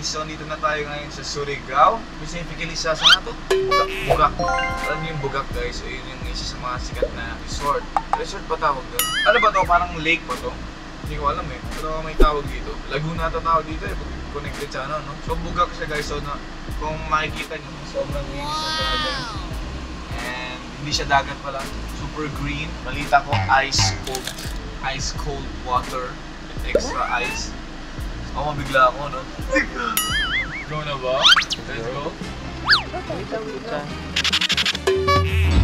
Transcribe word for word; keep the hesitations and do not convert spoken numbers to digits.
guys, so dito na tayo ngayon sa Surigao. Specifically sa saan na to? Bugak. Bugak. Alam niyo yung Bugak guys, so yun yung isa sa mga sikat na resort. Resort pa tawag doon? Ano ba to? Parang lake pa to? Hindi ko alam eh. Pero may tawag dito. Laguna ito tawag dito eh. Connected sa ano, no? So Bugak siya guys, so na, kung makikita nyo, sobrang linis ang dagat. And hindi siya dagat pala. Super green. Balita ko, ice cold. Ice cold water. With extra ice. Ako mabigla ako, no? Go na ba? Let's go. Wait lang, wait lang.